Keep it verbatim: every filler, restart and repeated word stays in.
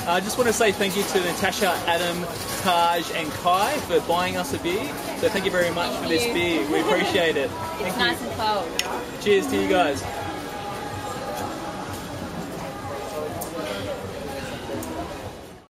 I just want to say thank you to Natasha, Adam, Taj and Kai for buying us a beer. So thank you very much Thank for this you. beer. We appreciate it. It's Thank nice you. and cold. Cheers to you guys.